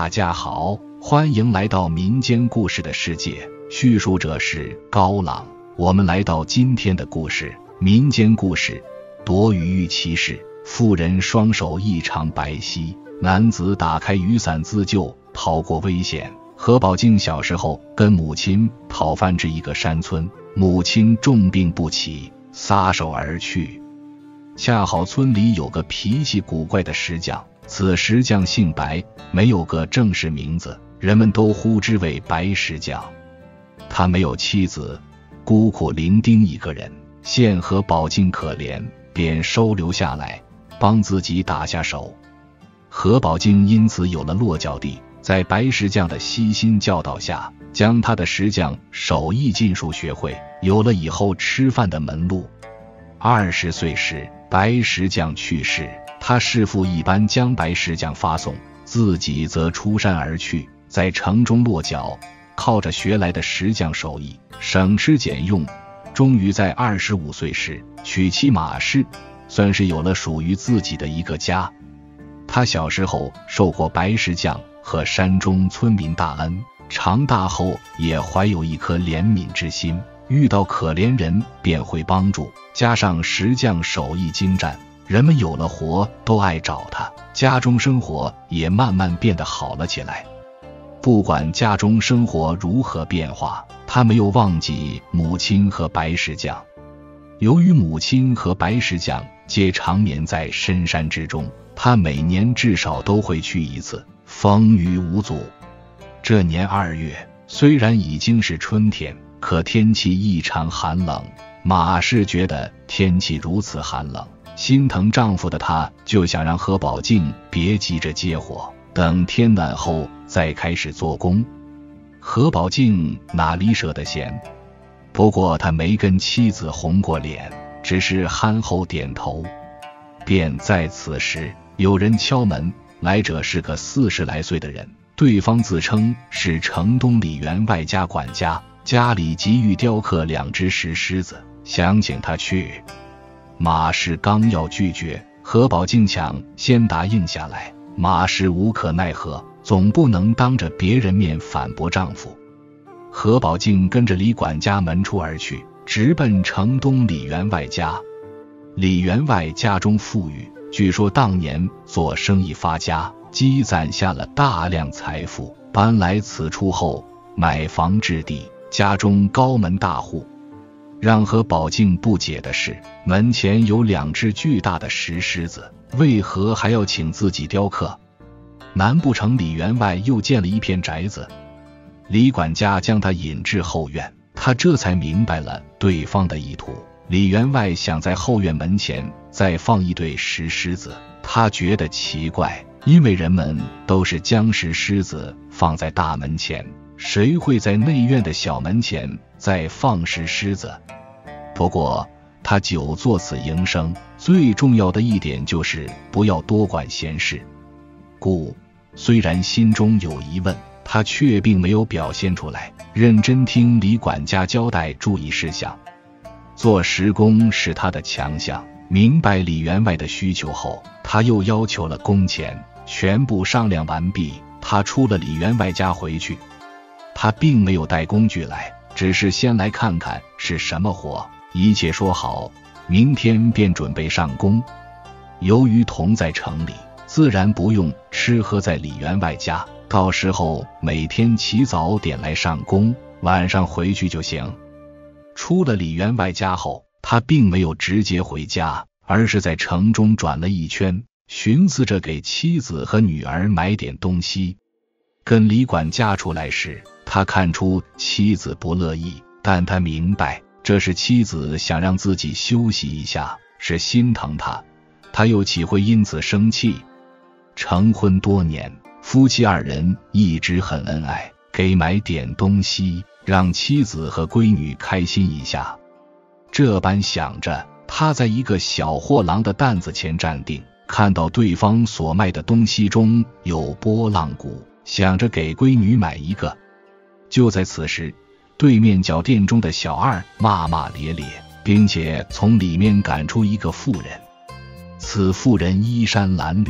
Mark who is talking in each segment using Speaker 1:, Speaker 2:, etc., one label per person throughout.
Speaker 1: 大家好，欢迎来到民间故事的世界，叙述者是高朗。我们来到今天的故事，民间故事躲雨遇奇事。妇人双手异常白皙，男子打开雨伞自救，逃过危险。何宝静小时候跟母亲讨饭至一个山村，母亲重病不起，撒手而去。恰好村里有个脾气古怪的石匠，此石匠姓白，没有个正式名字，人们都呼之为白石匠。他没有妻子，孤苦伶仃一个人，见何宝静可怜，便收留下来，帮自己打下手。何宝静因此有了落脚地，在白石匠的悉心教导下，将他的石匠手艺尽数学会，有了以后吃饭的门路。20岁时，白石匠去世，他师父一般将白石匠发送，自己则出山而去，在城中落脚，靠着学来的石匠手艺，省吃俭用，终于在25岁时娶妻马氏，算是有了属于自己的一个家。他小时候受过白石匠和山中村民大恩，长大后也怀有一颗怜悯之心，遇到可怜人便会帮助，加上石匠手艺精湛，人们有了活都爱找他，家中生活也慢慢变得好了起来。不管家中生活如何变化，他没有忘记母亲和白石匠。由于母亲和白石匠皆长眠在深山之中，他每年至少都会去一次，风雨无阻。这年2月，虽然已经是春天，可天气异常寒冷。马氏觉得天气如此寒冷，心疼丈夫的她就想让何宝静别急着接火，等天暖后再开始做工。何宝静哪里舍得闲，不过他没跟妻子红过脸，只是憨厚点头。便在此时，有人敲门，来者是个40来岁的人，对方自称是城东李员外家管家，家里急欲雕刻2只石狮子，想请他去。马氏刚要拒绝，何宝静抢先答应下来。马氏无可奈何，总不能当着别人面反驳丈夫。何宝静跟着李管家门出而去，直奔城东李员外家。李员外家中富裕，据说当年做生意发家，积攒下了大量财富，搬来此处后买房置地，家中高门大户。让何宝静不解的是，门前有2只巨大的石狮子，为何还要请自己雕刻？难不成李员外又建了一片宅子？李管家将他引至后院，他这才明白了对方的意图。李员外想在后院门前再放一对石狮子，他觉得奇怪，因为人们都是将石狮子放在大门前，谁会在内院的小门前再放石狮子？不过他久作此营生，最重要的一点就是不要多管闲事。故虽然心中有疑问，他却并没有表现出来，认真听李管家交代注意事项。做石工是他的强项，明白李员外的需求后，他又要求了工钱。全部商量完毕，他出了李员外家回去。他并没有带工具来，只是先来看看是什么活，一切说好，明天便准备上工。由于同在城里，自然不用吃喝在李员外家，到时候每天起早点来上工，晚上回去就行。出了李员外家后，他并没有直接回家，而是在城中转了一圈，寻思着给妻子和女儿买点东西。跟李管家出来时，他看出妻子不乐意，但他明白这是妻子想让自己休息一下，是心疼他，他又岂会因此生气？成婚多年，夫妻2人一直很恩爱，给买点东西，让妻子和闺女开心一下。这般想着，他在一个小货郎的担子前站定，看到对方所卖的东西中有拨浪鼓，想着给闺女买一个。就在此时，对面脚店中的小二骂骂咧咧，并且从里面赶出一个妇人。此妇人衣衫褴褛，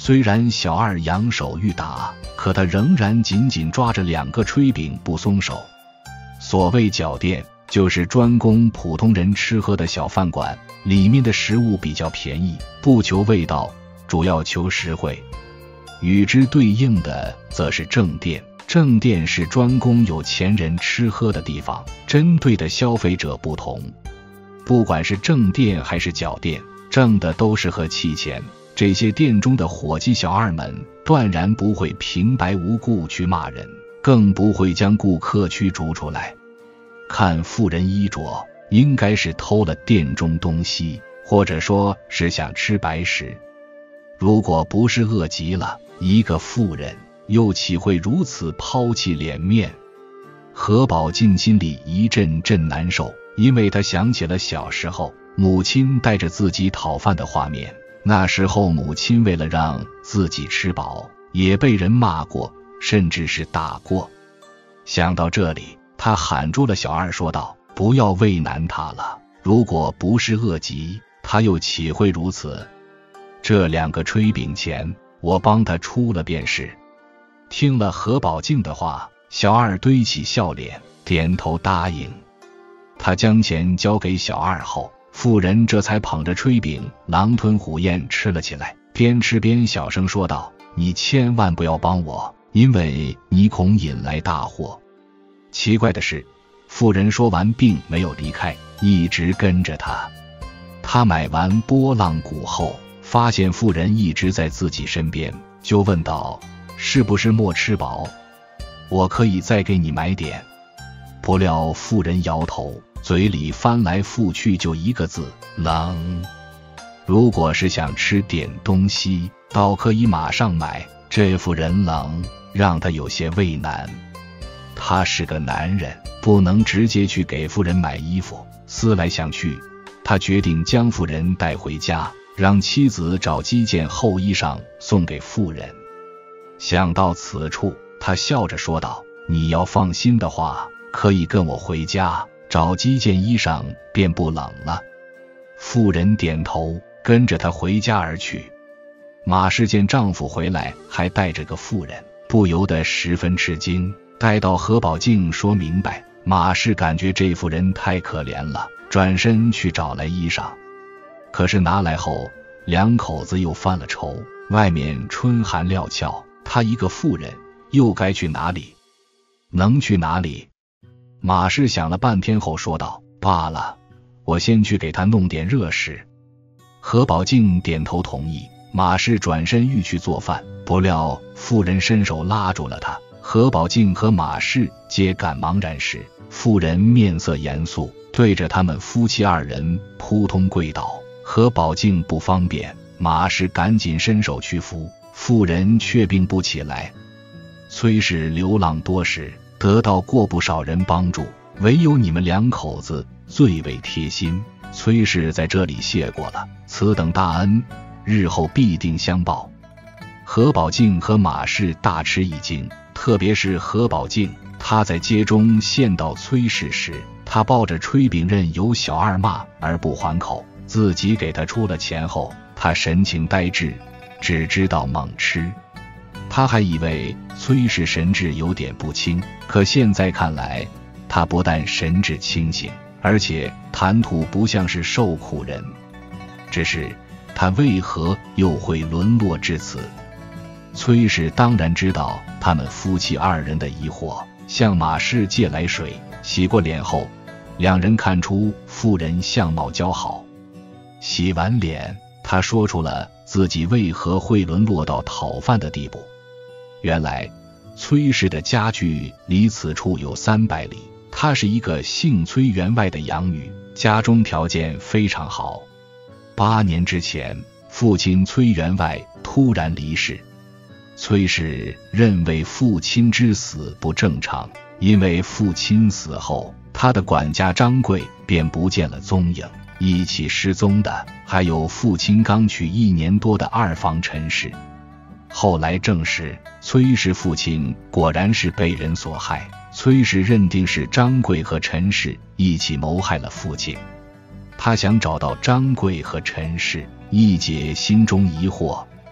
Speaker 1: 虽然小二扬手欲打，可他仍然紧紧抓着2个炊饼不松手。所谓脚店，就是专供普通人吃喝的小饭馆，里面的食物比较便宜，不求味道，主要求实惠。与之对应的则是正店，正店是专供有钱人吃喝的地方，针对的消费者不同。不管是正店还是脚店，挣的都是和气钱。这些店中的伙计小二们断然不会平白无故去骂人，更不会将顾客驱逐出来。看妇人衣着，应该是偷了店中东西，或者说是想吃白食。如果不是饿极了，一个妇人又岂会如此抛弃脸面？何宝进心里一阵阵难受，因为他想起了小时候母亲带着自己讨饭的画面。那时候母亲为了让自己吃饱，也被人骂过，甚至是打过。想到这里，他喊住了小二说道：不要为难他了，如果不是饿极，他又岂会如此？这2个炊饼钱，我帮他出了便是。听了何宝静的话，小二堆起笑脸，点头答应。他将钱交给小二后，妇人这才捧着炊饼狼吞虎咽吃了起来，边吃边小声说道：你千万不要帮我，因为你恐引来大祸。奇怪的是，妇人说完并没有离开，一直跟着他。他买完波浪鼓后，发现妇人一直在自己身边，就问道：是不是没吃饱？我可以再给你买点。不料妇人摇头，嘴里翻来覆去就一个字：冷。如果是想吃点东西，倒可以马上买，这妇人冷，让他有些为难。他是个男人，不能直接去给妇人买衣服。思来想去，他决定将妇人带回家，让妻子找几件厚衣裳送给妇人。想到此处，他笑着说道：你要放心的话，可以跟我回家，找几件衣裳便不冷了。妇人点头，跟着他回家而去。马氏见丈夫回来还带着个妇人，不由得十分吃惊。待到何宝静说明白，马氏感觉这妇人太可怜了，转身去找来衣裳。可是拿来后，2口子又犯了愁，外面春寒料峭，她一个妇人又该去哪里？能去哪里？马氏想了半天后说道：罢了，我先去给她弄点热食。何宝静点头同意。马氏转身欲去做饭，不料妇人伸手拉住了他。何宝静和马氏皆感茫然时，妇人面色严肃，对着他们夫妻2人扑通跪倒。何宝静不方便，马氏赶紧伸手去扶，妇人却并不起来。崔氏流浪多时，得到过不少人帮助，唯有你们2口子最为贴心。崔氏在这里谢过了，此等大恩，日后必定相报。何宝静和马氏大吃一惊，特别是何宝静，她在街中见到崔氏时，她抱着炊饼任由小二骂而不还口，自己给他出了钱后，她神情呆滞，只知道猛吃。他还以为崔氏神志有点不清，可现在看来，他不但神志清醒，而且谈吐不像是受苦人。只是他为何又会沦落至此？崔氏当然知道他们夫妻2人的疑惑，向马氏借来水，洗过脸后，2人看出妇人相貌姣好。洗完脸，他说出了自己为何会沦落到讨饭的地步。原来崔氏的家距离此处有300里，她是一个姓崔员外的养女，家中条件非常好。8年之前，父亲崔员外突然离世，崔氏认为父亲之死不正常，因为父亲死后，他的管家张贵便不见了踪影。一起失踪的还有父亲刚娶1年多的2房陈氏。后来证实，崔氏父亲果然是被人所害，崔氏认定是张贵和陈氏一起谋害了父亲。他想找到张贵和陈氏，一解心中疑惑。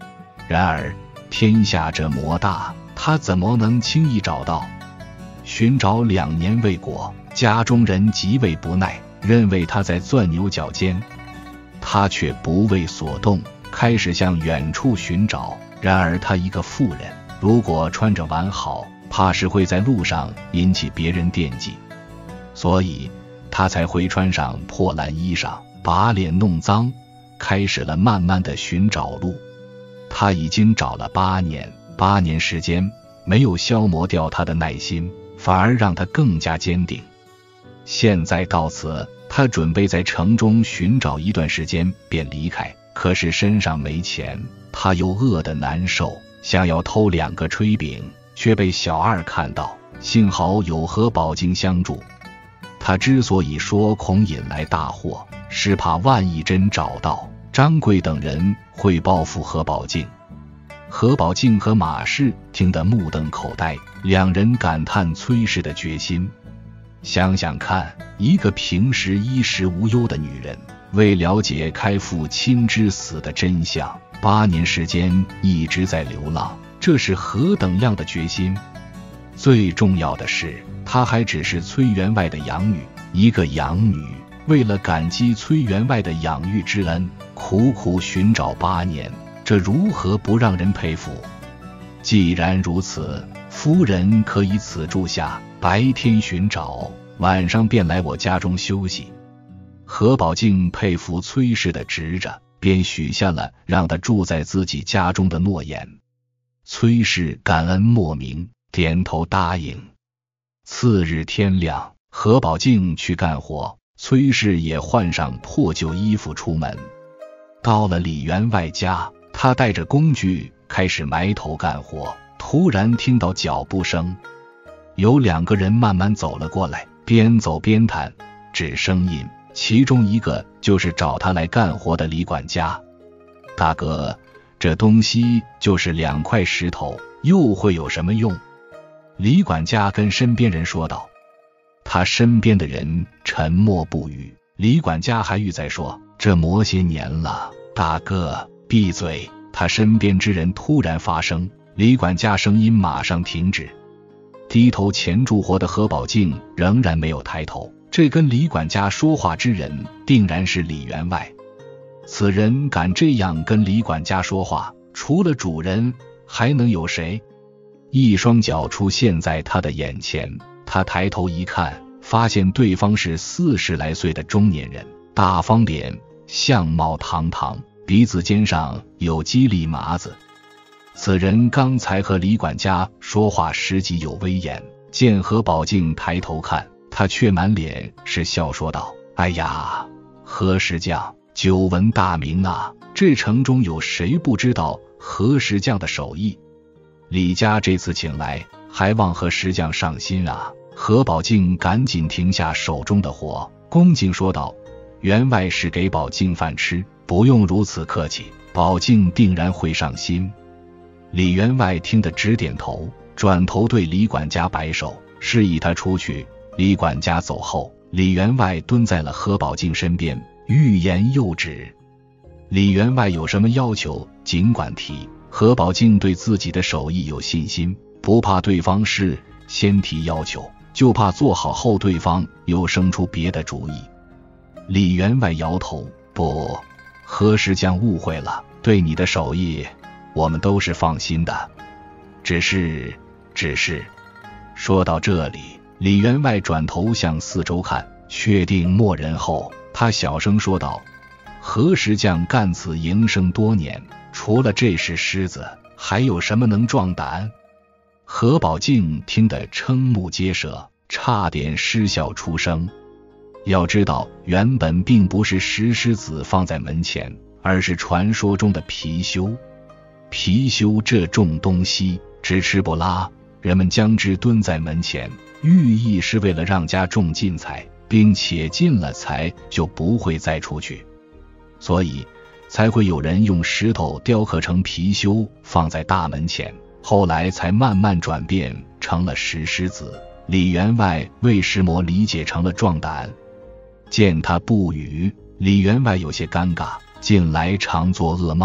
Speaker 1: 然而天下这么大，他怎么能轻易找到？寻找2年未果，家中人极为不耐，认为他在钻牛角尖。他却不为所动，开始向远处寻找。然而他一个妇人，如果穿着完好，怕是会在路上引起别人惦记，所以他才会穿上破烂衣裳，把脸弄脏，开始了漫漫的寻找路。他已经找了8年，8年时间没有消磨掉他的耐心，反而让他更加坚定。现在到此，他准备在城中寻找一段时间便离开，可是身上没钱，他又饿得难受，想要偷2个炊饼，却被小二看到，幸好有何宝镜相助。他之所以说恐引来大祸，是怕万一真找到，张贵等人会报复何宝镜。何宝镜和马氏听得目瞪口呆，两人感叹崔氏的决心。想想看，一个平时衣食无忧的女人，为了解开父亲之死的真相，8年时间一直在流浪，这是何等样的决心？最重要的是，她还只是崔员外的养女，一个养女为了感激崔员外的养育之恩，苦苦寻找8年，这如何不让人佩服？既然如此，夫人可以此住下，白天寻找，晚上便来我家中休息。何宝镜佩服崔氏的直着，便许下了让他住在自己家中的诺言。崔氏感恩莫名，点头答应。次日天亮，何宝镜去干活，崔氏也换上破旧衣服出门。到了李员外家，他带着工具开始埋头干活，突然听到脚步声，有2个人慢慢走了过来，边走边谈，指声音，其中一个就是找他来干活的李管家。大哥，这东西就是2块石头，又会有什么用？李管家跟身边人说道。他身边的人沉默不语，李管家还欲再说，这么些年了，大哥闭嘴。他身边之人突然发声，李管家声音马上停止。低头前住活的何宝镜仍然没有抬头，这跟李管家说话之人定然是李员外。此人敢这样跟李管家说话，除了主人还能有谁？一双脚出现在他的眼前，他抬头一看，发现对方是40来岁的中年人，大方脸，相貌堂堂，鼻子尖上有鸡利麻子。此人刚才和李管家说话时极有威严，见何宝镜抬头看，他却满脸是笑，说道：哎呀，何石匠，久闻大名啊，这城中有谁不知道何石匠的手艺？李家这次请来，还望何石匠上心啊。何宝镜赶紧停下手中的活，恭敬说道：员外是给宝镜饭吃，不用如此客气，宝镜定然会上心。李员外听得直点头，转头对李管家摆手，示意他出去。李管家走后，李员外蹲在了何宝镜身边，欲言又止。李员外有什么要求尽管提，何宝镜对自己的手艺有信心，不怕对方是先提要求，就怕做好后对方又生出别的主意。李员外摇头：不，何石匠误会了，对你的手艺我们都是放心的，只是说到这里，李员外转头向四周看，确定默人后，他小声说道：何石匠干此营生多年，除了这石狮子，还有什么能壮胆？何宝镜听得瞠目结舌，差点失笑出声。要知道，原本并不是石狮子放在门前，而是传说中的貔貅。貔貅这种东西只吃不拉，人们将之蹲在门前，寓意是为了让家中进财，并且进了财就不会再出去，所以才会有人用石头雕刻成貔貅放在大门前，后来才慢慢转变成了石狮子。李员外为石魔理解成了壮胆。见他不语，李员外有些尴尬，近来常做噩梦，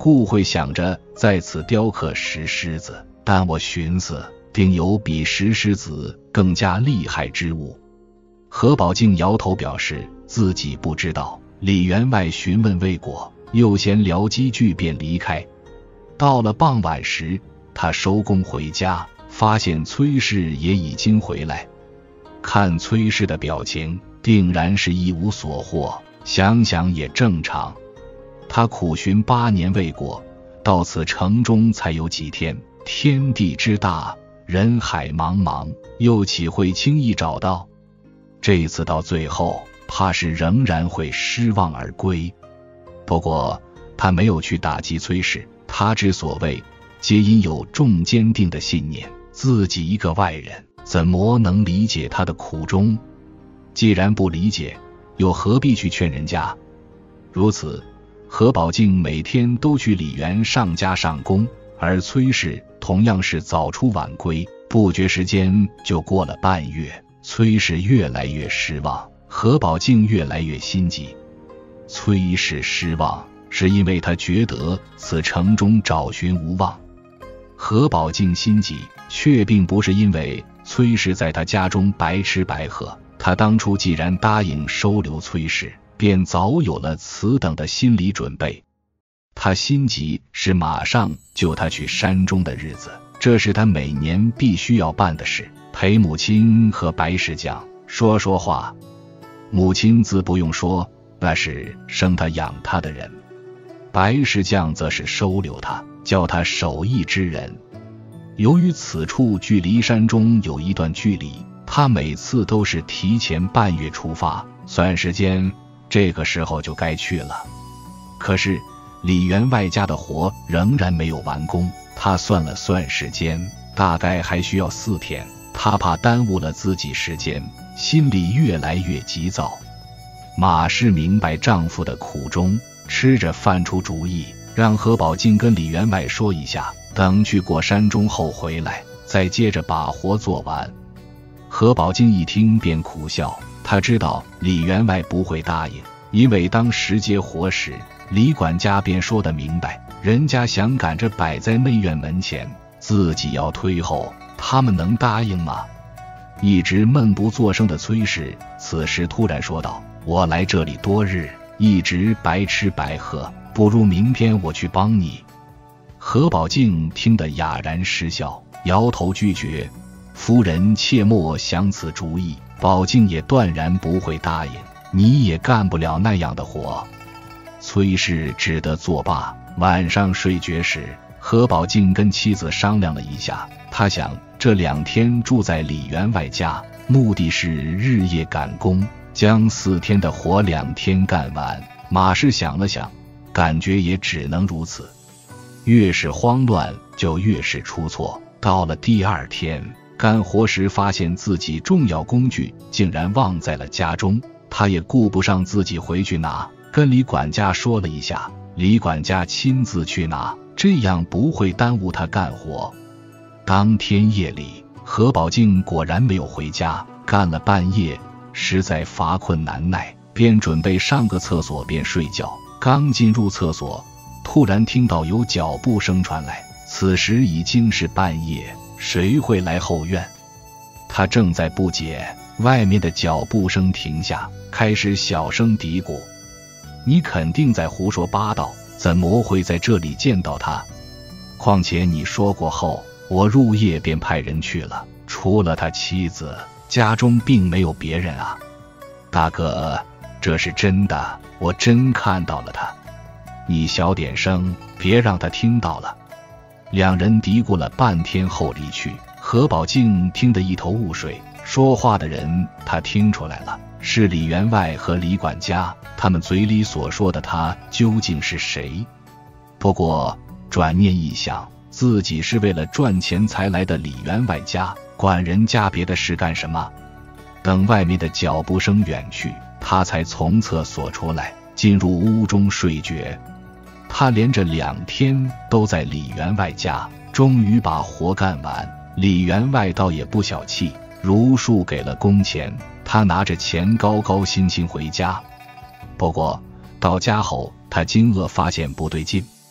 Speaker 1: 故会想着在此雕刻石狮子，但我寻思定有比石狮子更加厉害之物。何宝静摇头表示自己不知道。李员外询问未果，又闲聊几句便离开。到了傍晚时，他收工回家，发现崔氏也已经回来。看崔氏的表情，定然是一无所获，想想也正常。他苦寻8年未果，到此城中才有几天，天地之大，人海茫茫，又岂会轻易找到？这次到最后，怕是仍然会失望而归。不过他没有去打击崔氏，他之所谓，皆因有重坚定的信念，自己一个外人，怎么能理解他的苦衷？既然不理解，又何必去劝人家？如此，何宝静每天都去李元上家上工，而崔氏同样是早出晚归，不觉时间就过了半月。崔氏越来越失望，何宝静越来越心急。崔氏失望，是因为他觉得此城中找寻无望；何宝静心急，却并不是因为崔氏在他家中白吃白喝。他当初既然答应收留崔氏，便早有了此等的心理准备。他心急是马上就他去山中的日子，这是他每年必须要办的事，陪母亲和白石匠说说话。母亲自不用说，那是生他养他的人；白石匠则是收留他，叫他手艺之人。由于此处距离山中有一段距离，他每次都是提前半月出发，算时间这个时候就该去了。可是李员外家的活仍然没有完工，他算了算时间，大概还需要4天。他怕耽误了自己时间，心里越来越急躁。马氏明白丈夫的苦衷，吃着饭出主意，让何宝静跟李员外说一下，等去过山中后回来，再接着把活做完。何宝静一听便苦笑，他知道李员外不会答应，因为当时接活时，李管家便说得明白，人家想赶着摆在内院门前，自己要推后，他们能答应吗？一直闷不作声的崔氏此时突然说道：我来这里多日，一直白吃白喝，不如明天我去帮你。何宝静听得哑然失笑，摇头拒绝。夫人切莫想此主意，宝静也断然不会答应，你也干不了那样的活。崔氏只得作罢。晚上睡觉时，何宝静跟妻子商量了一下，他想这2天住在李员外家，目的是日夜赶工，将4天的活2天干完。马氏想了想，感觉也只能如此。越是慌乱，就越是出错。到了第2天干活时，发现自己重要工具竟然忘在了家中，他也顾不上自己回去拿，跟李管家说了一下，李管家亲自去拿，这样不会耽误他干活。当天夜里，何宝静果然没有回家，干了半夜，实在乏困难耐，便准备上个厕所便睡觉。刚进入厕所，突然听到有脚步声传来，此时已经是半夜，谁会来后院？他正在不解，外面的脚步声停下，开始小声嘀咕：你肯定在胡说八道，怎么会在这里见到他？况且你说过后，我入夜便派人去了，除了他妻子，家中并没有别人啊。大哥，这是真的，我真看到了他。你小点声，别让他听到了。两人嘀咕了半天后离去，何宝静听得一头雾水，说话的人他听出来了，是李员外和李管家，他们嘴里所说的他究竟是谁？不过转念一想，自己是为了赚钱才来的李员外家，管人家别的事干什么？等外面的脚步声远去，他才从厕所出来，进入屋中睡觉。他连着2天都在李员外家，终于把活干完。李员外倒也不小气，如数给了工钱，他拿着钱高高兴兴回家。不过到家后，他惊愕发现不对劲，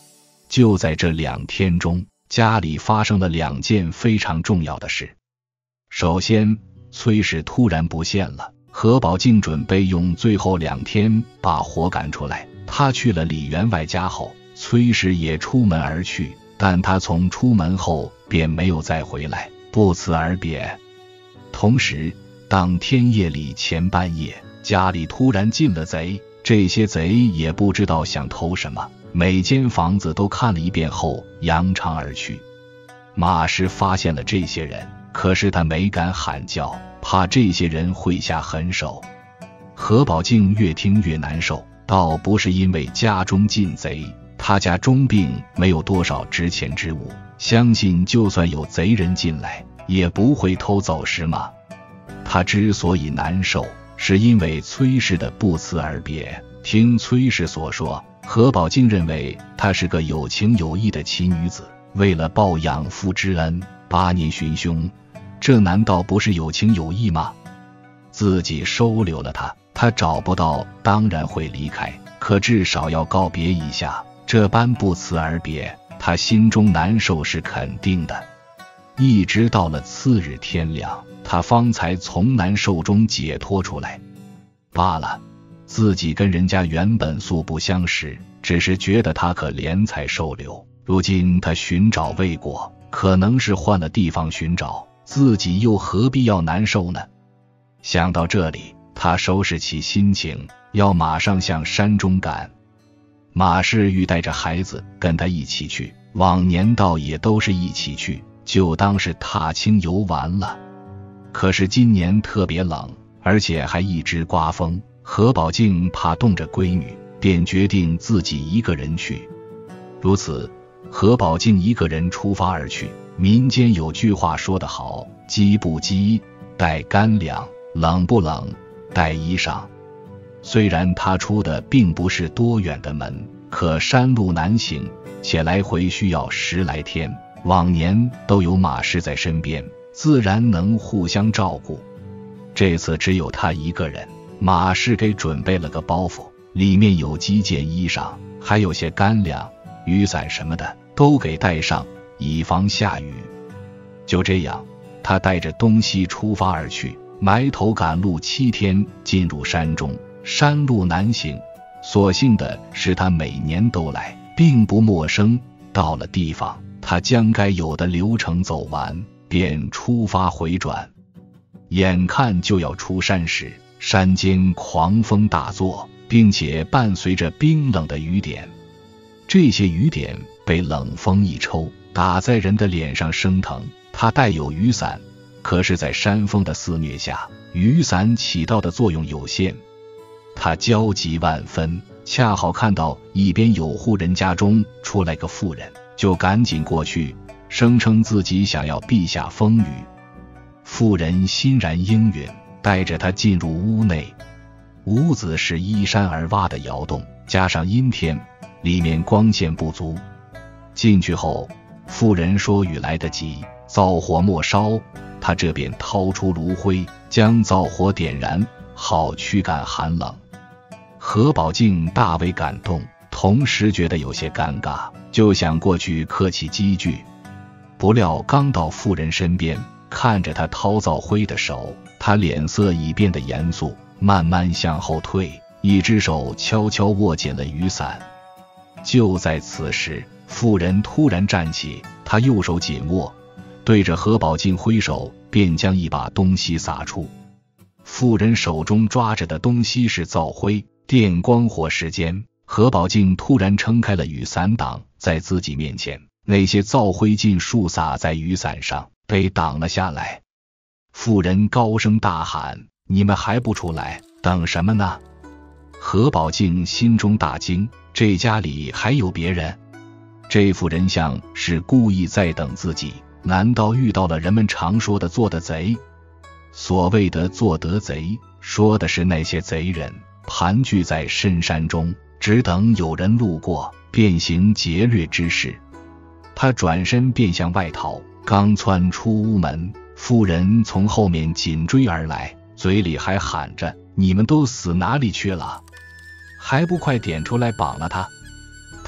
Speaker 1: 就在这2天中，家里发生了2件非常重要的事。首先，崔氏突然不见了。何宝静准备用最后2天把火赶出来。他去了李员外家后，崔氏也出门而去，但他从出门后便没有再回来，不辞而别。同时，当天夜里前半夜，家里突然进了贼，这些贼也不知道想偷什么，每间房子都看了一遍后扬长而去。马氏发现了这些人，可是他没敢喊叫，怕这些人会下狠手。何宝静越听越难受，倒不是因为家中进贼，他家中并没有多少值钱之物，相信就算有贼人进来，也不会偷走什么。他之所以难受，是因为崔氏的不辞而别。听崔氏所说，何宝静认为她是个有情有义的奇女子，为了报养父之恩，8年寻凶，这难道不是有情有义吗？自己收留了他找不到当然会离开，可至少要告别一下，这般不辞而别，他心中难受是肯定的。一直到了次日天亮，他方才从难受中解脱出来。罢了，自己跟人家原本素不相识，只是觉得他可怜才收留，如今他寻找未果，可能是换了地方寻找，自己又何必要难受呢？想到这里，他收拾起心情，要马上向山中赶。马氏欲带着孩子跟他一起去，往年倒也都是一起去，就当是踏青游玩了。可是今年特别冷，而且还一直刮风，何宝静怕冻着闺女，便决定自己一个人去。如此，何宝静一个人出发而去。民间有句话说得好，饥不饥，带干粮；冷不冷，带衣裳。虽然他出的并不是多远的门，可山路难行，且来回需要10来天，往年都有马氏在身边，自然能互相照顾。这次只有他一个人，马氏给准备了个包袱，里面有几件衣裳，还有些干粮、雨伞什么的，都给带上，以防下雨。就这样，他带着东西出发而去，埋头赶路7天，进入山中。山路难行，所幸的是他每年都来，并不陌生。到了地方，他将该有的流程走完，便出发回转。眼看就要出山时，山间狂风大作，并且伴随着冰冷的雨点。这些雨点被冷风一抽，打在人的脸上生疼。他带有雨伞，可是在山风的肆虐下，雨伞起到的作用有限。他焦急万分，恰好看到一边有户人家中出来个妇人，就赶紧过去，声称自己想要避下风雨。妇人欣然应允，带着他进入屋内。屋子是依山而挖的窑洞，加上阴天，里面光线不足。进去后，妇人说雨来得急，灶火莫烧，他这便掏出炉灰，将灶火点燃，好驱赶寒冷。何宝静大为感动，同时觉得有些尴尬，就想过去客气几句。不料刚到妇人身边，看着他掏灶灰的手，他脸色已变得严肃，慢慢向后退，一只手悄悄握紧了雨伞。就在此时，妇人突然站起，他右手紧握，对着何宝静挥手，便将一把东西撒出。妇人手中抓着的东西是灶灰，电光火石间，何宝静突然撑开了雨伞挡在自己面前，那些灶灰尽数洒在雨伞上，被挡了下来。妇人高声大喊：“你们还不出来，等什么呢？”何宝静心中大惊，这家里还有别人？这妇人像是故意在等自己，难道遇到了人们常说的做的贼？所谓的做得贼，说的是那些贼人盘踞在深山中，只等有人路过，便行劫掠之事。他转身便向外逃，刚窜出屋门，妇人从后面紧追而来，嘴里还喊着：“你们都死哪里去了？还不快点出来绑了他！”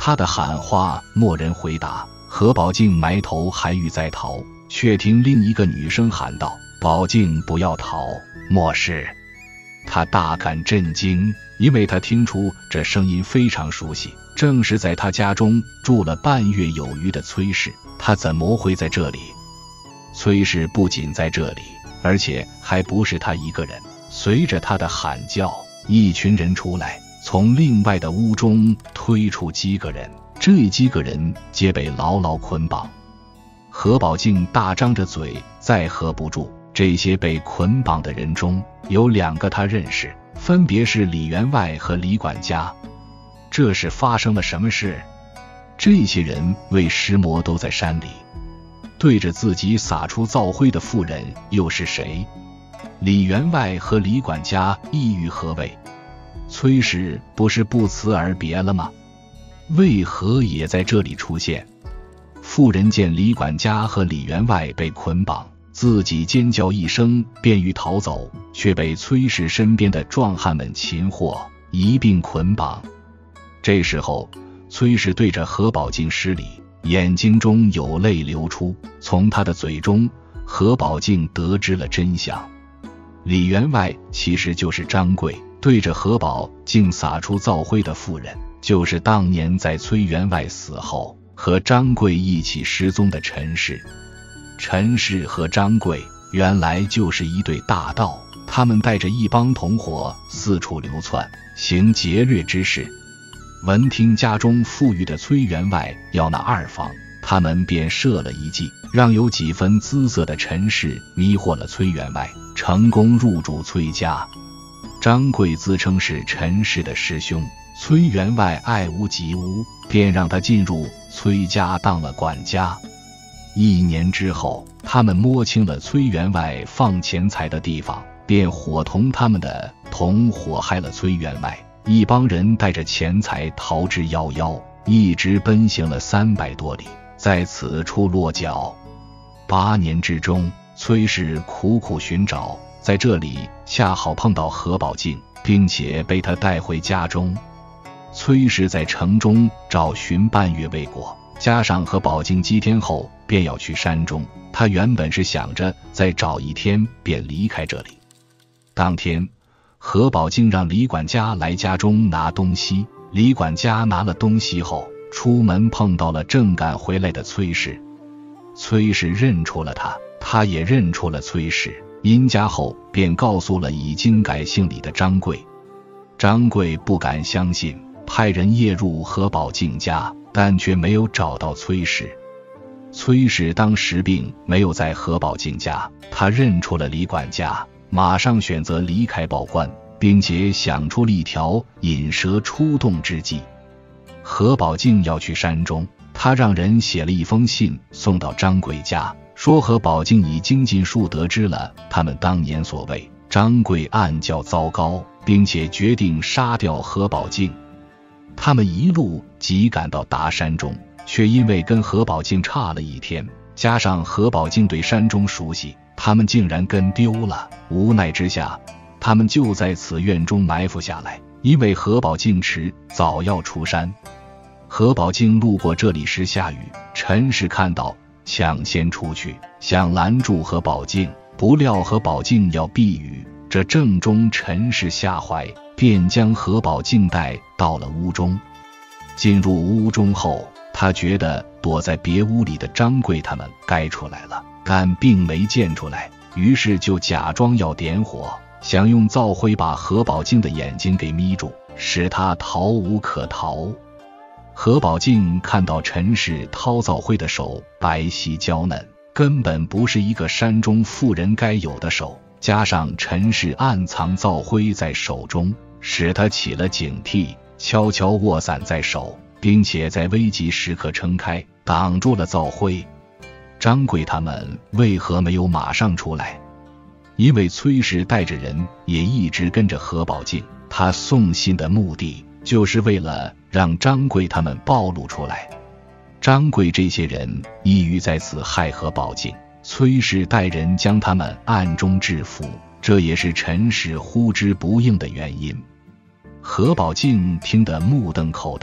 Speaker 1: 他的喊话蓦人回答，何宝镜埋头还欲再逃，却听另一个女声喊道：宝镜不要逃，莫是。他大感震惊，因为他听出这声音非常熟悉，正是在他家中住了半月有余的崔氏，他怎么会在这里？崔氏不仅在这里，而且还不是他一个人。随着他的喊叫，一群人出来，从另外的屋中推出几个人，这几个人皆被牢牢捆绑。何宝镜大张着嘴，再合不住。这些被捆绑的人中有2个他认识，分别是李员外和李管家。这是发生了什么事？这些人为石磨都在山里，对着自己撒出灶灰的妇人又是谁？李员外和李管家意欲何为？崔氏不是不辞而别了吗？为何也在这里出现？妇人见李管家和李员外被捆绑，自己尖叫一声便欲逃走，却被崔氏身边的壮汉们擒获，一并捆绑。这时候崔氏对着何宝镜施礼，眼睛中有泪流出，从他的嘴中何宝镜得知了真相。李员外其实就是张贵，对着何宝镜撒出灶灰的妇人，就是当年在崔员外死后和张贵一起失踪的陈氏。陈氏和张贵原来就是一对大盗，他们带着一帮同伙四处流窜，行劫掠之事。闻听家中富裕的崔员外要拿2房，他们便设了一计，让有几分姿色的陈氏迷惑了崔员外，成功入住崔家。张贵自称是陈氏的师兄，崔员外爱屋及乌，便让他进入崔家当了管家。1年之后，他们摸清了崔员外放钱财的地方，便伙同他们的同伙害了崔员外。一帮人带着钱财逃之夭夭，一直奔行了300多里，在此处落脚。8年之中，崔氏苦苦寻找，在这里恰好碰到何宝镜，并且被他带回家中。崔氏在城中找寻半月未果，加上何宝镜几天后便要去山中，他原本是想着再找1天便离开这里。当天何宝镜让李管家来家中拿东西，李管家拿了东西后，出门碰到了正赶回来的崔氏。崔氏认出了他，他也认出了崔氏，因家后便告诉了已经改姓李的张贵。张贵不敢相信，派人夜入何宝镜家，但却没有找到崔氏。崔氏当时并没有在何宝镜家，他认出了李管家，马上选择离开报关，并且想出了一条引蛇出洞之计。何宝镜要去山中，他让人写了一封信送到张贵家，说何宝镜已经尽数得知了他们当年所为。张贵暗叫糟糕，并且决定杀掉何宝镜。他们一路急赶到达山中，却因为跟何宝镜差了1天，加上何宝镜对山中熟悉，他们竟然跟丢了。无奈之下，他们就在此院中埋伏下来，因为何宝镜迟早要出山。何宝镜路过这里时下雨，陈氏看到，抢先出去想拦住何宝镜，不料何宝镜要避雨，这正中陈氏下怀，便将何宝镜带到了屋中。进入屋中后，他觉得躲在别屋里的张贵他们该出来了，但并没见出来，于是就假装要点火，想用灶灰把何宝镜的眼睛给眯住，使他逃无可逃。何宝镜看到陈氏掏灶灰的手白皙娇嫩，根本不是一个山中妇人该有的手，加上陈氏暗藏灶灰在手中，使他起了警惕，悄悄握伞在手，并且在危急时刻撑开，挡住了灶灰。张贵他们为何没有马上出来？因为崔氏带着人也一直跟着何宝镜，他送信的目的就是为了让张贵他们暴露出来。张贵这些人意欲在此害何宝镜，崔氏带人将他们暗中制服，这也是陈氏呼之不应的原因。何宝镜听得目瞪口呆，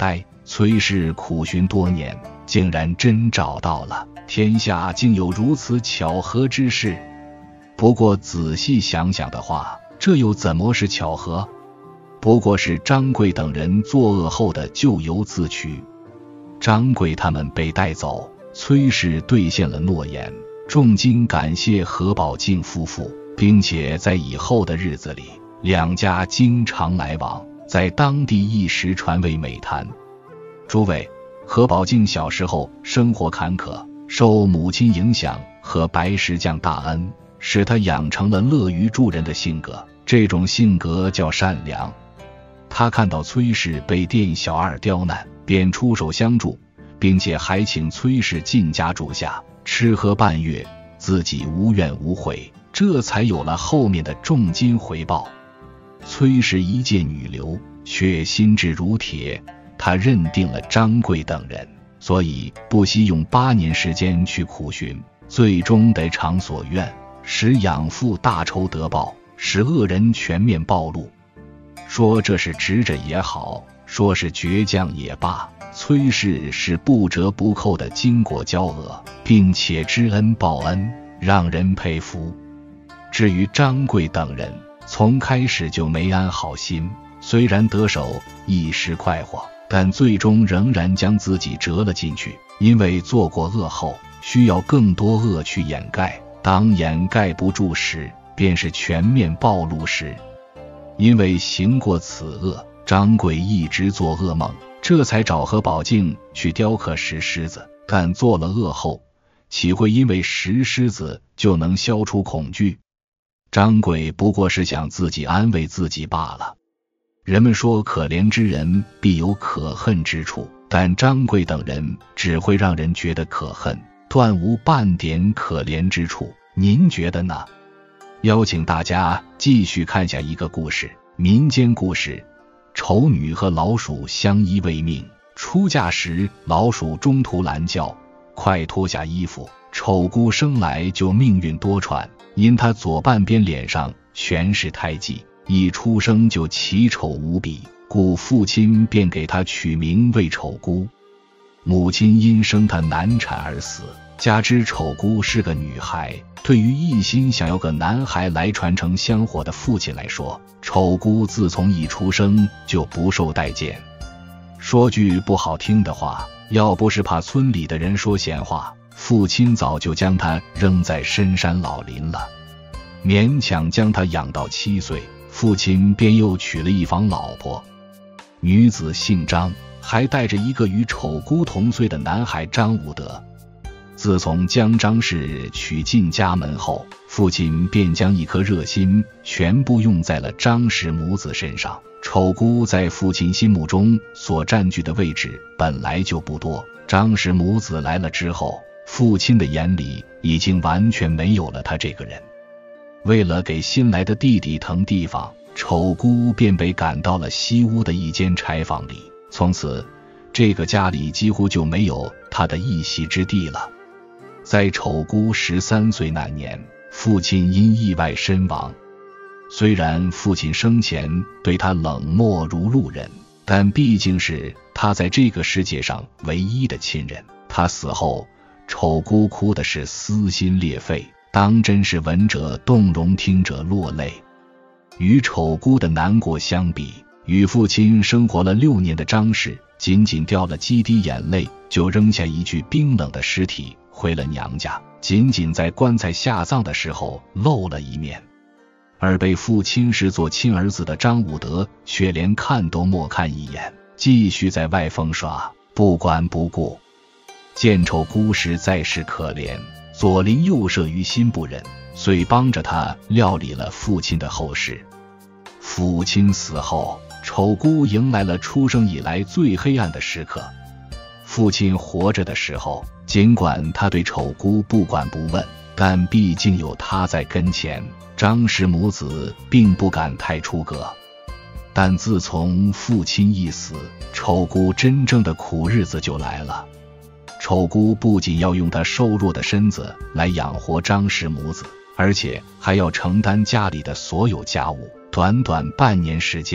Speaker 1: 崔氏苦寻多年，竟然真找到了，天下竟有如此巧合之事。不过仔细想想的话，这又怎么是巧合？不过是张贵等人作恶后的咎由自取。张贵他们被带走，崔氏兑现了诺言，重金感谢何宝镜夫妇，并且在以后的日子里，两家经常来往，在当地一时传为美谈。诸位，何宝镜小时候生活坎坷，受母亲影响和白石匠大恩，使他养成了乐于助人的性格，这种性格叫善良。他看到崔氏被店小二刁难，便出手相助，并且还请崔氏进家住下，吃喝半月，自己无怨无悔，这才有了后面的重金回报。崔氏一介女流，却心智如铁，他认定了张贵等人，所以不惜用8年时间去苦寻，最终得偿所愿，使养父大仇得报，使恶人全面暴露。说这是直着也好，说是倔强也罢，崔氏是不折不扣的经过交恶，并且知恩报恩，让人佩服。至于张贵等人，从开始就没安好心，虽然得手一时快活，但最终仍然将自己折了进去，因为做过恶后，需要更多恶去掩盖，当掩盖不住时，便是全面暴露时。因为行过此恶，张贵一直做噩梦，这才找何宝镜去雕刻石狮子，但做了恶后，岂会因为石狮子就能消除恐惧？张贵不过是想自己安慰自己罢了。人们说可怜之人必有可恨之处，但张贵等人只会让人觉得可恨，断无半点可怜之处，您觉得呢？邀请大家继续看下一个故事，民间故事。丑女和老鼠相依为命，出嫁时老鼠中途拦叫，快脱下衣服。丑姑生来就命运多舛，因她左半边脸上全是胎记，一出生就奇丑无比，故父亲便给她取名为丑姑。母亲因生她难产而死，加之丑姑是个女孩，对于一心想要个男孩来传承香火的父亲来说，丑姑自从一出生就不受待见。说句不好听的话，要不是怕村里的人说闲话，父亲早就将她扔在深山老林了。勉强将她养到7岁，父亲便又娶了一房老婆。女子姓张，还带着一个与丑姑同岁的男孩张武德。自从将张氏娶进家门后，父亲便将一颗热心全部用在了张氏母子身上。丑姑在父亲心目中所占据的位置本来就不多，张氏母子来了之后，父亲的眼里已经完全没有了他这个人。为了给新来的弟弟腾地方，丑姑便被赶到了西屋的一间柴房里，从此这个家里几乎就没有他的一席之地了。在丑姑13岁那年，父亲因意外身亡。虽然父亲生前对他冷漠如路人，但毕竟是他在这个世界上唯一的亲人。他死后，丑姑哭的是撕心裂肺，当真是闻者动容，听者落泪。与丑姑的难过相比，与父亲生活了6年的张氏，仅仅掉了几滴眼泪，就扔下一具冰冷的尸体回了娘家，仅仅在棺材下葬的时候露了一面。而被父亲视作亲儿子的张武德却连看都莫看一眼，继续在外疯耍，不管不顾。见丑姑实在是可怜，左邻右舍于心不忍，遂帮着他料理了父亲的后事。父亲死后，丑姑迎来了出生以来最黑暗的时刻。父亲活着的时候，尽管他对丑姑不管不问，但毕竟有他在跟前，张氏母子并不敢太出格。但自从父亲一死，丑姑真正的苦日子就来了。丑姑不仅要用她瘦弱的身子来养活张氏母子，而且还要承担家里的所有家务。短短半年时间，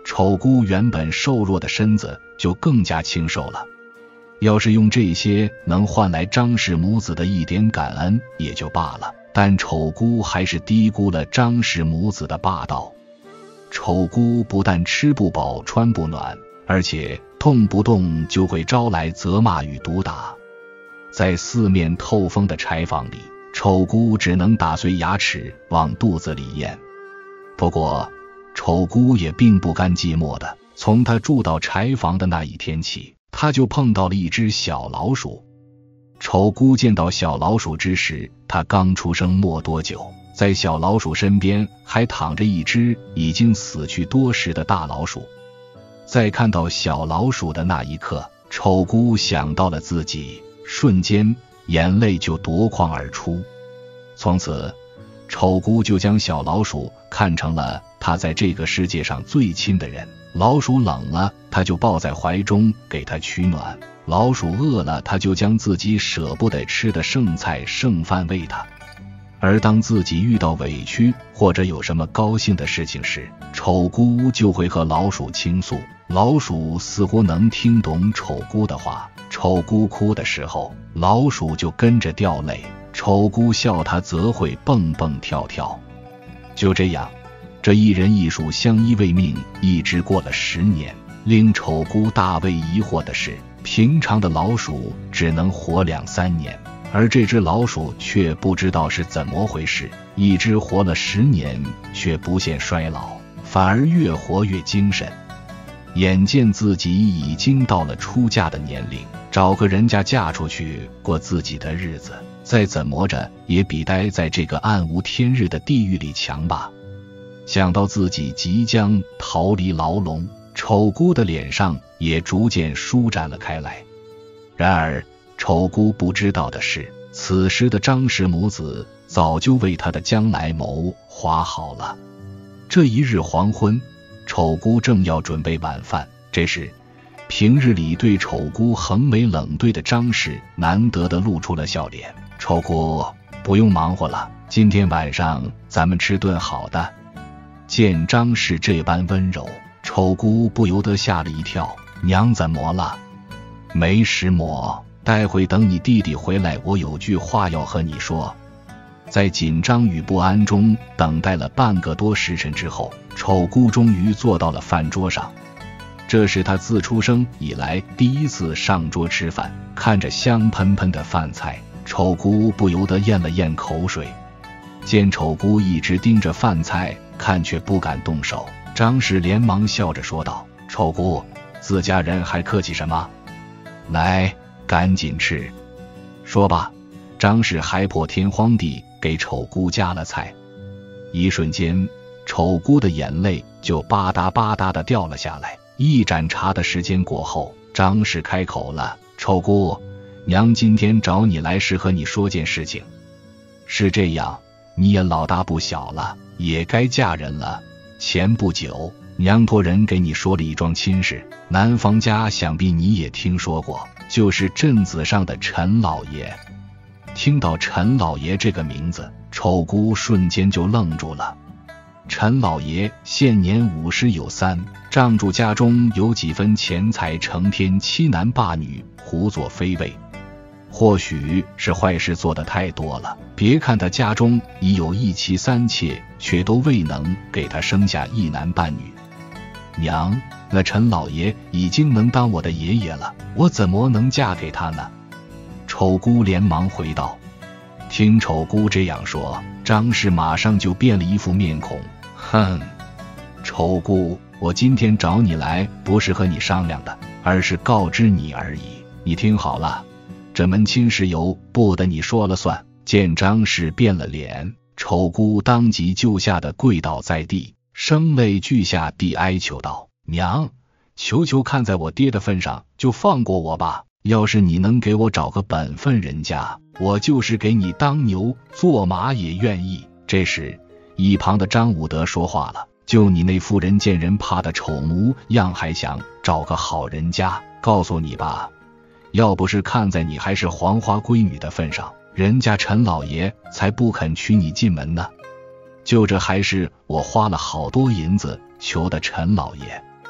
Speaker 1: 丑姑原本瘦弱的身子就更加清瘦了。要是用这些能换来张氏母子的一点感恩也就罢了，但丑姑还是低估了张氏母子的霸道。丑姑不但吃不饱穿不暖，而且动不动就会招来责骂与毒打。在四面透风的柴房里，丑姑只能打碎牙齿往肚子里咽。不过丑姑也并不甘寂寞的，从她住到柴房的那一天起，她就碰到了一只小老鼠。丑姑见到小老鼠之时，她刚出生没多久，在小老鼠身边还躺着一只已经死去多时的大老鼠。在看到小老鼠的那一刻，丑姑想到了自己，瞬间眼泪就夺眶而出。从此丑姑就将小老鼠看成了她在这个世界上最亲的人。老鼠冷了，她就抱在怀中给它取暖；老鼠饿了，她就将自己舍不得吃的剩菜剩饭喂它。而当自己遇到委屈或者有什么高兴的事情时，丑姑就会和老鼠倾诉。老鼠似乎能听懂丑姑的话，丑姑哭的时候，老鼠就跟着掉泪，丑姑笑它则会蹦蹦跳跳。就这样，这一人一鼠相依为命一直过了10年。令丑姑大为疑惑的是，平常的老鼠只能活2-3年，而这只老鼠却不知道是怎么回事，一只活了10年却不见衰老，反而越活越精神。眼见自己已经到了出嫁的年龄，找个人家嫁出去过自己的日子，再怎么着也比待在这个暗无天日的地狱里强吧。想到自己即将逃离牢笼，丑姑的脸上也逐渐舒展了开来。然而丑姑不知道的是，此时的张氏母子早就为她的将来谋划好了。这一日黄昏，丑姑正要准备晚饭，这时平日里对丑姑横眉冷对的张氏难得的露出了笑脸。丑姑，不用忙活了，今天晚上咱们吃顿好的。见张氏这般温柔，丑姑不由得吓了一跳。娘怎么了？没什么，待会等你弟弟回来，我有句话要和你说。在紧张与不安中等待了半个多时辰之后，丑姑终于坐到了饭桌上。这是她自出生以来第一次上桌吃饭，看着香喷喷的饭菜，丑姑不由得咽了咽口水。见丑姑一直盯着饭菜看却不敢动手，张氏连忙笑着说道：丑姑，自家人还客气什么？来，赶紧吃。说罢，张氏海破天荒地给丑姑夹了菜。一瞬间，丑姑的眼泪就吧嗒吧嗒地掉了下来。一盏茶的时间过后，张氏开口了：丑姑，娘今天找你来是和你说件事情。是这样，你也老大不小了，也该嫁人了。前不久，娘托人给你说了一桩亲事，男方家想必你也听说过，就是镇子上的陈老爷。听到陈老爷这个名字，丑姑瞬间就愣住了。陈老爷现年50有3，仗助家中有几分钱财，成天欺男霸女，胡作非为。或许是坏事做得太多了，别看他家中已有1妻3妾，却都未能给他生下一男半女。娘，那陈老爷已经能当我的爷爷了，我怎么能嫁给他呢？丑姑连忙回道。听丑姑这样说，张氏马上就变了一副面孔。哼，丑姑，我今天找你来不是和你商量的，而是告知你而已。你听好了，这门亲事由不得你说了算。见张氏变了脸，丑姑当即就吓得跪倒在地，声泪俱下地哀求道：娘，求求看在我爹的份上，就放过我吧。要是你能给我找个本分人家，我就是给你当牛做马也愿意。这时一旁的张武德说话了：就你那妇人见人怕的丑模样，还想找个好人家，告诉你吧，要不是看在你还是黄花闺女的份上，人家陈老爷才不肯娶你进门呢。就这还是我花了好多银子求的陈老爷，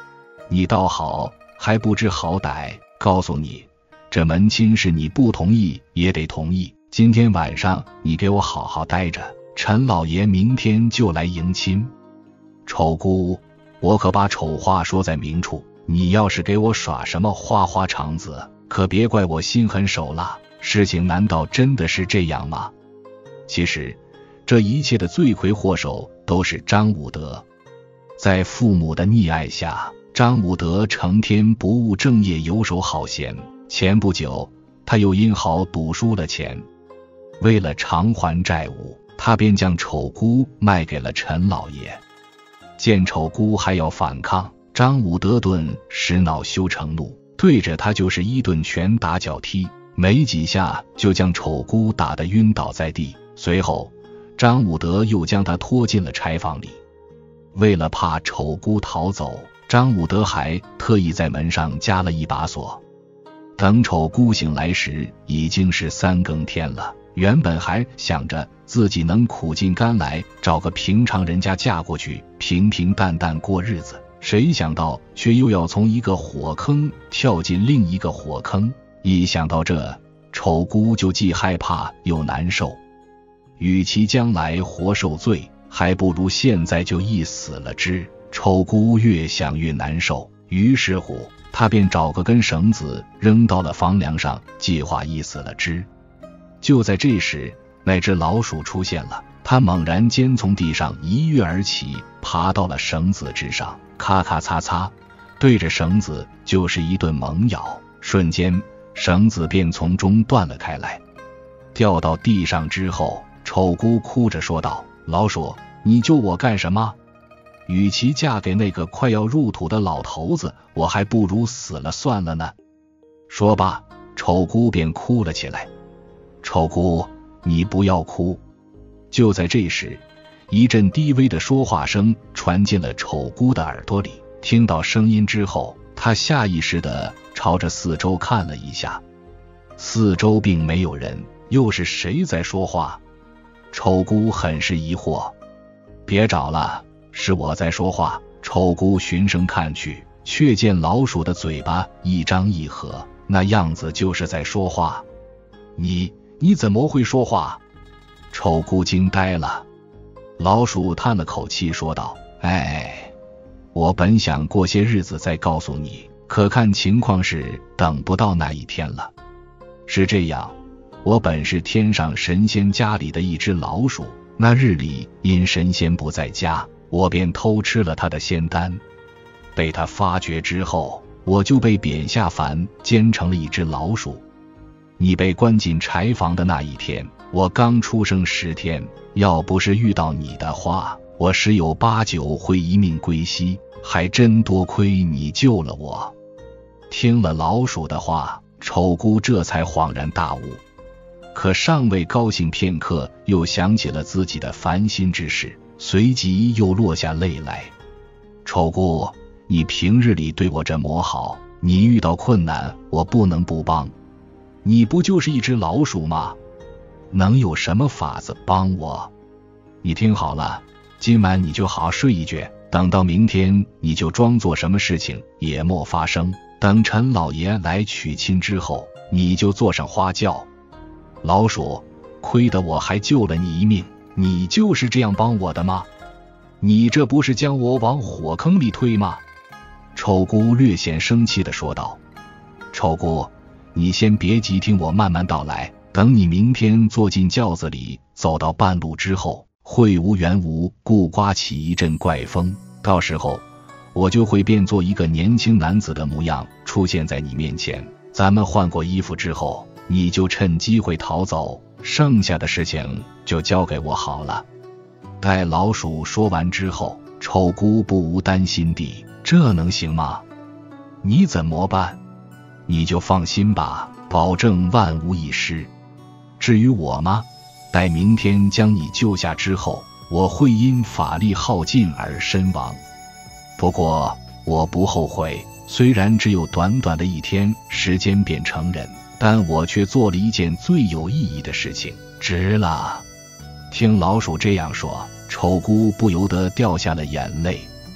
Speaker 1: 你倒好，还不知好歹，告诉你，这门亲事你不同意也得同意。今天晚上你给我好好待着，陈老爷明天就来迎亲。丑姑，我可把丑话说在明处，你要是给我耍什么花花肠子，可别怪我心狠手辣。事情难道真的是这样吗？其实这一切的罪魁祸首都是张武德。在父母的溺爱下，张武德成天不务正业，游手好闲。前不久他又因好赌输了钱，为了偿还债务，他便将丑姑卖给了陈老爷。见丑姑还要反抗，张武德顿时恼羞成怒，对着他就是一顿拳打脚踢，没几下就将丑姑打得晕倒在地。随后张武德又将他拖进了柴房里。为了怕丑姑逃走，张武德还特意在门上加了一把锁。等丑姑醒来时已经是3更天了，原本还想着自己能苦尽甘来，找个平常人家嫁过去，平平淡淡过日子，谁想到却又要从一个火坑跳进另一个火坑。一想到这，丑姑就既害怕又难受。与其将来活受罪，还不如现在就一死了之。丑姑越想越难受，于是乎他便找个根绳子扔到了房梁上，计划一死了之。就在这时，那只老鼠出现了，它猛然间从地上一跃而起，爬到了绳子之上，咔咔嚓嚓对着绳子就是一顿猛咬，瞬间绳子便从中断了开来。掉到地上之后，丑姑哭着说道：老鼠，你救我干什么？与其嫁给那个快要入土的老头子，我还不如死了算了呢。说罢，丑姑便哭了起来。丑姑，你不要哭。就在这时，一阵低微的说话声传进了丑姑的耳朵里。听到声音之后，她下意识地朝着四周看了一下，四周并没有人，又是谁在说话？丑姑很是疑惑。别找了，是我在说话。丑姑循声看去，却见老鼠的嘴巴一张一合，那样子就是在说话。你怎么会说话？丑姑惊呆了。老鼠叹了口气说道：我本想过些日子再告诉你，可看情况是等不到那一天了。是这样，我本是天上神仙家里的一只老鼠，那日里因神仙不在家，我便偷吃了他的仙丹。被他发觉之后，我就被贬下凡，奸成了一只老鼠。你被关进柴房的那一天，我刚出生10天，要不是遇到你的话，我10有8九会一命归西，还真多亏你救了我。听了老鼠的话，丑姑这才恍然大悟，可尚未高兴片刻，又想起了自己的烦心之事，随即又落下泪来。丑姑，你平日里对我这么好，你遇到困难我不能不帮。你不就是一只老鼠吗？能有什么法子帮我？你听好了，今晚你就好好睡一觉，等到明天你就装作什么事情也莫发生，等陈老爷来娶亲之后，你就坐上花轿。老鼠，亏得我还救了你一命，你就是这样帮我的吗？你这不是将我往火坑里推吗？丑姑略显生气地说道。丑姑，你先别急，听我慢慢道来，等你明天坐进轿子里，走到半路之后，会无缘无故刮起一阵怪风，到时候我就会变作一个年轻男子的模样出现在你面前，咱们换过衣服之后，你就趁机会逃走，剩下的事情就交给我好了。待老鼠说完之后，丑姑不无担心地：这能行吗？你怎么办？你就放心吧，保证万无一失。至于我吗？待明天将你救下之后，我会因法力耗尽而身亡。不过我不后悔，虽然只有短短的1天时间变成人，但我却做了一件最有意义的事情，值了。听老鼠这样说，丑姑不由得掉下了眼泪。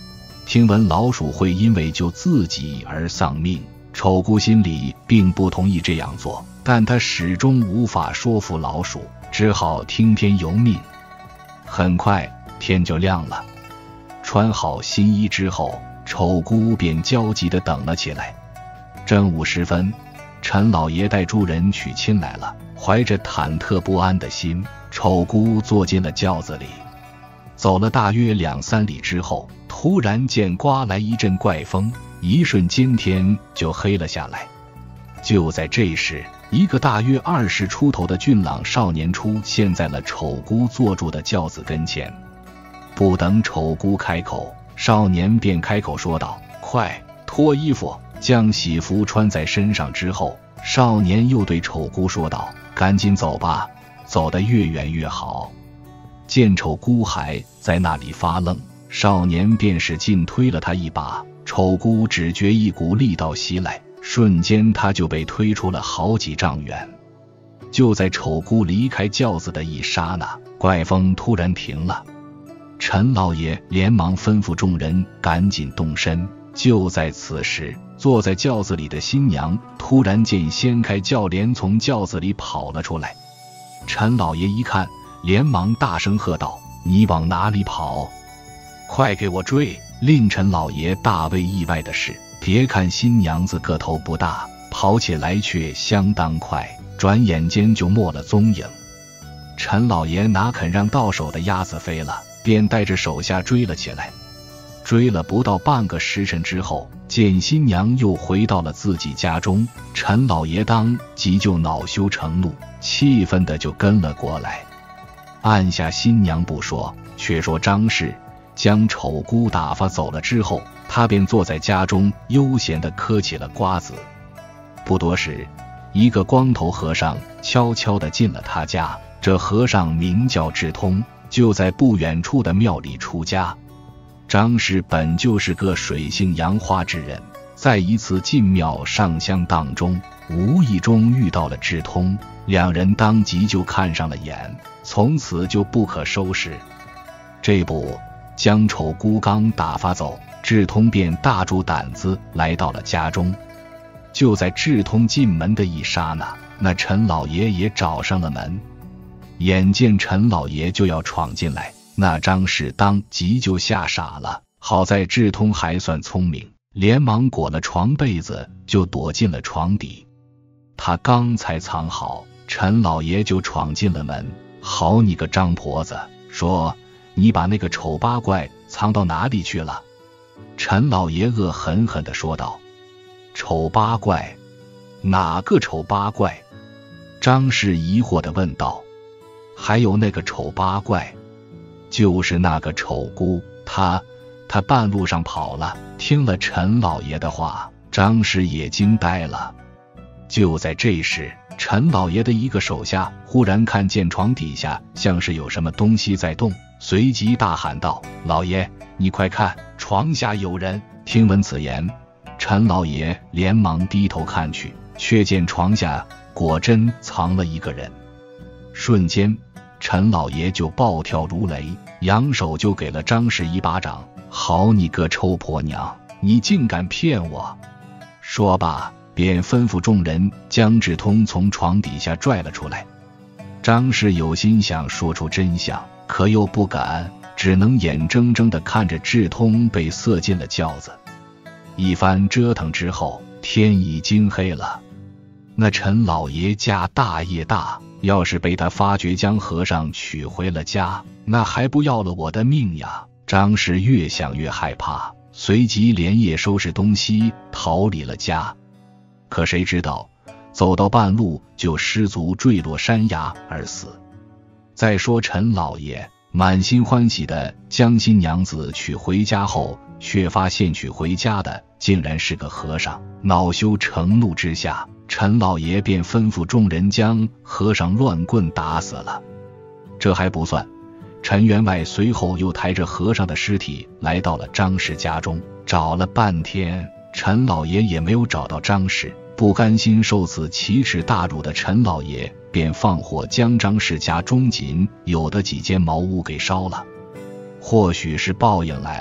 Speaker 1: 听闻老鼠会因为救自己而丧命，丑姑心里并不同意这样做，但她始终无法说服老鼠，只好听天由命。很快天就亮了，穿好新衣之后，丑姑便焦急地等了起来。正午时分，陈老爷带诸人娶亲来了，怀着忐忑不安的心，丑姑坐进了轿子里。走了大约2-3里之后，突然见刮来一阵怪风，一瞬间天就黑了下来。就在这时，一个大约20出头的俊朗少年出现在了丑姑坐住的轿子跟前。不等丑姑开口，少年便开口说道：“快脱衣服！”将喜服穿在身上之后，少年又对丑姑说道：“赶紧走吧，走得越远越好。”见丑姑还在那里发愣，少年便使劲推了他一把，丑姑只觉一股力道袭来，瞬间他就被推出了好几丈远。就在丑姑离开轿子的一刹那，怪风突然停了。陈老爷连忙吩咐众人赶紧动身。就在此时，坐在轿子里的新娘突然间掀开轿帘，从轿子里跑了出来。陈老爷一看，连忙大声喝道：“你往哪里跑？快给我追！”令陈老爷大为意外的是，别看新娘子个头不大，跑起来却相当快，转眼间就没了踪影。陈老爷哪肯让到手的鸭子飞了，便带着手下追了起来。追了不到半个时辰之后，见新娘又回到了自己家中，陈老爷当即就恼羞成怒，气愤的就跟了过来。按下新娘不说，却说张氏将丑姑打发走了之后，他便坐在家中悠闲地嗑起了瓜子。不多时，一个光头和尚悄悄地进了他家，这和尚名叫智通，就在不远处的庙里出家。张氏本就是个水性杨花之人，在一次进庙上香当中，无意中遇到了智通，两人当即就看上了眼，从此就不可收拾。这不，将丑姑刚打发走，智通便大着胆子来到了家中。就在智通进门的一刹那，那陈老爷也找上了门。眼见陈老爷就要闯进来，那张氏当即就吓傻了。好在智通还算聪明，连忙裹了床被子就躲进了床底。他刚才藏好，陈老爷就闯进了门。好你个张婆子，说你把那个丑八怪藏到哪里去了？陈老爷恶狠狠地说道。丑八怪？哪个丑八怪？张氏疑惑地问道。还有那个丑八怪，就是那个丑姑，他半路上跑了。听了陈老爷的话，张氏也惊呆了。就在这时，陈老爷的一个手下忽然看见床底下像是有什么东西在动，随即大喊道：“老爷，你快看，床下有人！”听闻此言，陈老爷连忙低头看去，却见床下果真藏了一个人。瞬间，陈老爷就暴跳如雷，扬手就给了张氏一巴掌。好你个臭婆娘，你竟敢骗我！说罢，便吩咐众人将智通从床底下拽了出来。张氏有心想说出真相，可又不敢，只能眼睁睁地看着智通被塞进了轿子。一番折腾之后，天已经黑了。那陈老爷家大业大，要是被他发觉将和尚娶回了家，那还不要了我的命呀！张氏越想越害怕，随即连夜收拾东西逃离了家。可谁知道走到半路就失足坠落山崖而死。再说陈老爷满心欢喜地将新娘子娶回家后，却发现娶回家的竟然是个和尚。恼羞成怒之下，陈老爷便吩咐众人将和尚乱棍打死了。这还不算，陈员外随后又抬着和尚的尸体来到了张氏家中，找了半天，陈老爷也没有找到张氏。不甘心受此奇耻大辱的陈老爷便放火将张氏家中仅有的几间茅屋给烧了。或许是报应来了，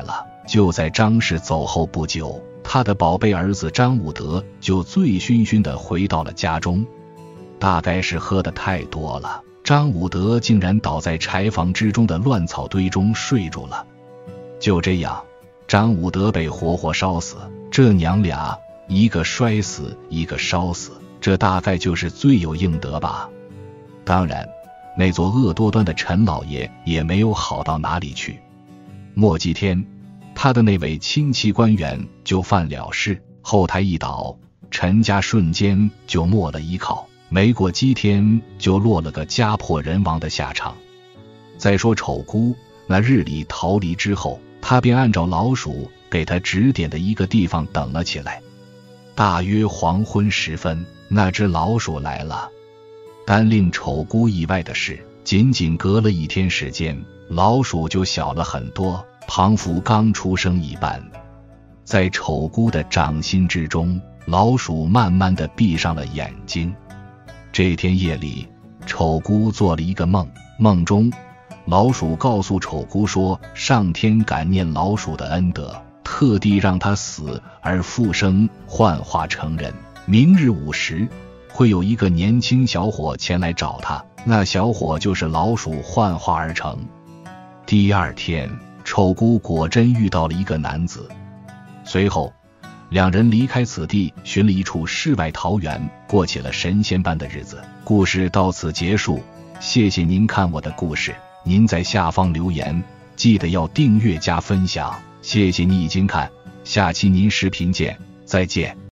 Speaker 1: 就在张氏走后不久，他的宝贝儿子张武德就醉醺醺地回到了家中。大概是喝得太多了，张武德竟然倒在柴房之中的乱草堆中睡住了。就这样，张武德被活活烧死。这娘俩，一个摔死，一个烧死，这大概就是罪有应得吧。当然，那座恶多端的陈老爷也没有好到哪里去。末几天，他的那位亲戚官员就犯了事，后台一倒，陈家瞬间就没了依靠，没过几天就落了个家破人亡的下场。再说丑姑，那日里逃离之后，他便按照老鼠给他指点的一个地方等了起来。大约黄昏时分，那只老鼠来了。但令丑姑意外的是，仅仅隔了1天时间，老鼠就小了很多，仿佛刚出生一般。在丑姑的掌心之中，老鼠慢慢地闭上了眼睛。这天夜里，丑姑做了一个梦，梦中老鼠告诉丑姑说，上天感念老鼠的恩德，特地让它死而复生，幻化成人。明日午时，会有一个年轻小伙前来找他，那小伙就是老鼠幻化而成。第二天，丑姑果真遇到了一个男子。随后，两人离开此地，寻了一处世外桃源，过起了神仙般的日子。故事到此结束，谢谢您看我的故事。您在下方留言，记得要订阅加分享，谢谢你已经看，下期您视频见，再见。